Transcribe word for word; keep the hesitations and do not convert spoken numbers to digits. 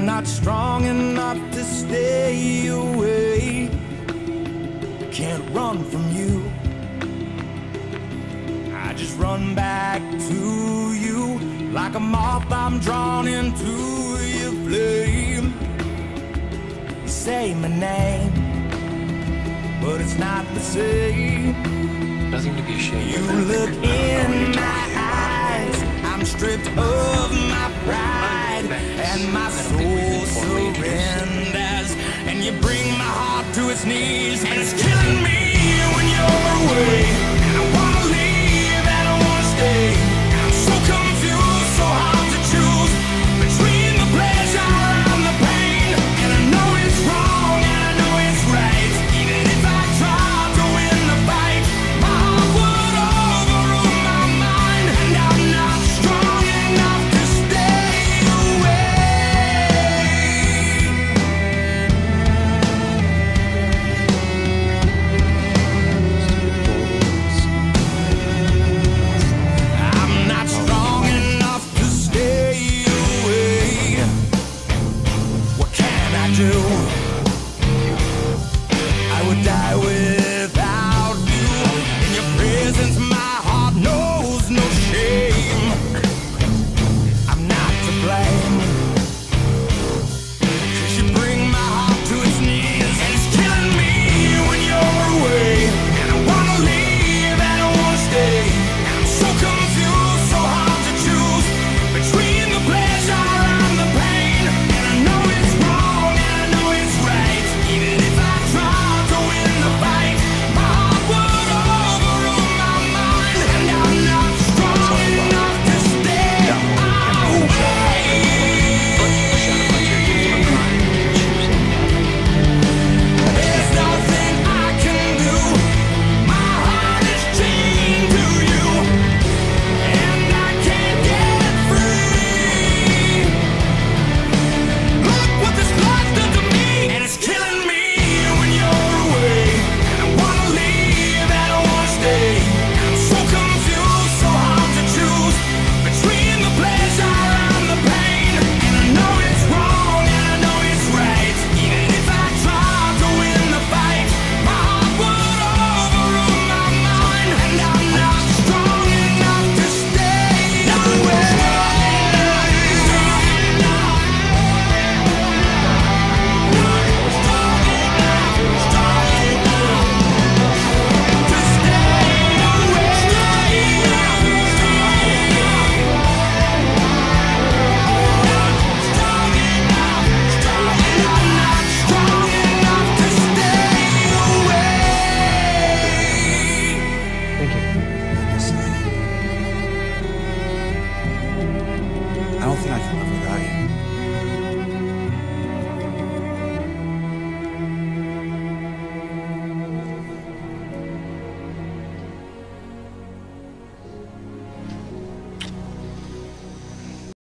I'm not strong enough to stay away. Can't run from you. I just run back to you. Like a moth, I'm drawn into your flame. You say my name, but it's not the same. Nothing to be ashamed you of. You look in my eyes, I'm stripped of my pride, and my soul surrenders, and you bring my heart to its knees, and it's killing me when you're away.